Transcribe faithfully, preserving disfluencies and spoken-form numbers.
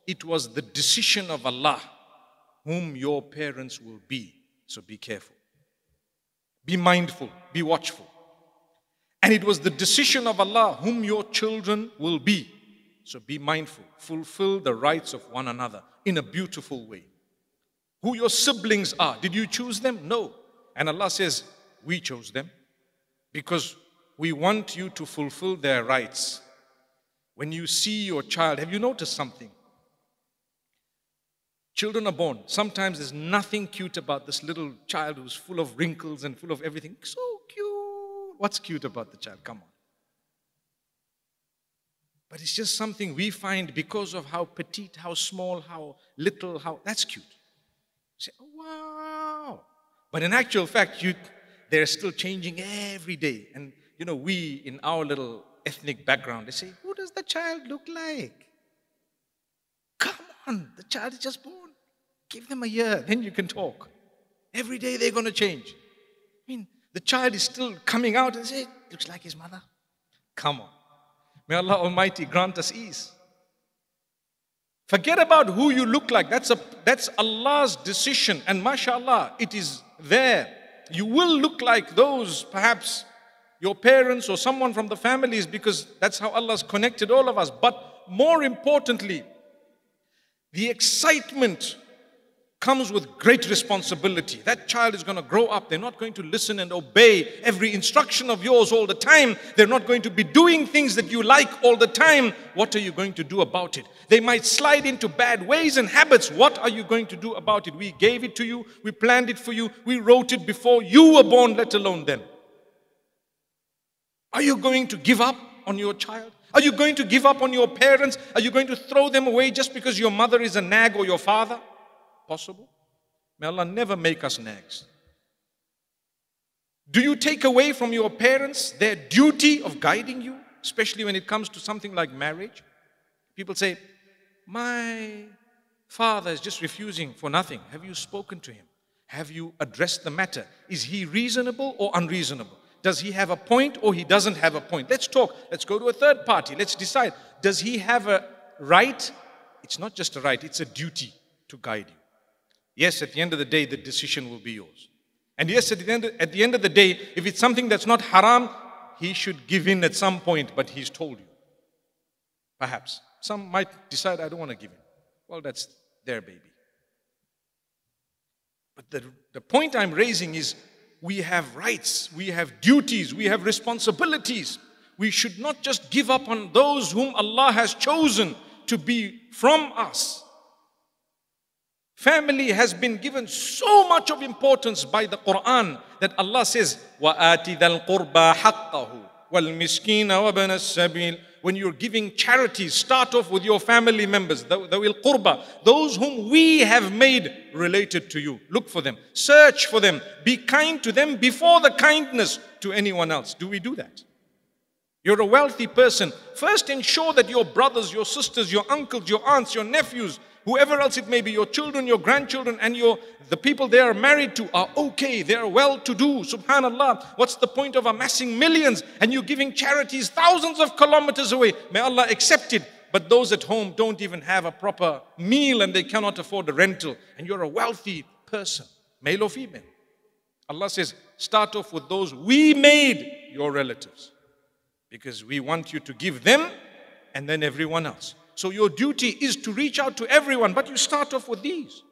it was the decision of Allah whom your parents will be. So be careful. Be mindful. Be watchful. And it was the decision of Allah whom your children will be. So be mindful. Fulfill the rights of one another in a beautiful way. Who your siblings are, did you choose them? No. And Allah says, we chose them because we want you to fulfill their rights. When you see your child, have you noticed something? Children are born. Sometimes there's nothing cute about this little child who's full of wrinkles and full of everything. So cute. What's cute about the child? Come on. But it's just something we find because of how petite, how small, how little, how... That's cute. Say, oh, wow. But in actual fact, you, they're still changing every day. And, you know, we, in our little ethnic background, they say, who does the child look like? Come on, the child is just born. Give them a year, then you can talk. Every day they're going to change. I mean, the child is still coming out and say, looks like his mother. Come on. May Allah Almighty grant us ease. Forget about who you look like. That's, a, that's Allah's decision. And mashallah, it is there. You will look like those, perhaps your parents or someone from the families, because that's how Allah's connected all of us. But more importantly, the excitement comes with great responsibility. That child is going to grow up. They're not going to listen and obey every instruction of yours all the time. They're not going to be doing things that you like all the time. What are you going to do about it? They might slide into bad ways and habits. What are you going to do about it? We gave it to you. We planned it for you. We wrote it before you were born, let alone them. Are you going to give up on your child? Are you going to give up on your parents? Are you going to throw them away just because your mother is a nag or your father? Possible? May Allah never make us nags. Do you take away from your parents their duty of guiding you, especially when it comes to something like marriage? People say, my father is just refusing for nothing. Have you spoken to him? Have you addressed the matter? Is he reasonable or unreasonable? Does he have a point or he doesn't have a point? Let's talk. Let's go to a third party. Let's decide. Does he have a right? It's not just a right, it's a duty to guide you. Yes, at the end of the day, the decision will be yours. And yes, at the end, at the end of the day, if it's something that's not haram, he should give in at some point, but he's told you. Perhaps. Some might decide, I don't want to give in. Well, that's their baby. But the, the point I'm raising is, we have rights, we have duties, we have responsibilities. We should not just give up on those whom Allah has chosen to be from us. Family has been given so much of importance by the Quran that Allah says, وَآتِ ذَا الْقُرْبَى حَقَّهُ وَالْمِسْكِينَ وَابْنَ السَّبِيلِ. When you're giving charities, start off with your family members, the ذَوِي الْقُرْبَى, those whom we have made related to you. Look for them, search for them, be kind to them before the kindness to anyone else. Do we do that? You're a wealthy person. First ensure that your brothers, your sisters, your uncles, your aunts, your nephews, whoever else it may be, your children, your grandchildren, and your the people they are married to are okay. They are well-to-do. Subhanallah. What's the point of amassing millions and you giving charities thousands of kilometers away? May Allah accept it. But those at home don't even have a proper meal and they cannot afford a rental. And you're a wealthy person, male or female. Allah says, start off with those we made your relatives. Because we want you to give them and then everyone else. So your duty is to reach out to everyone, but you start off with these.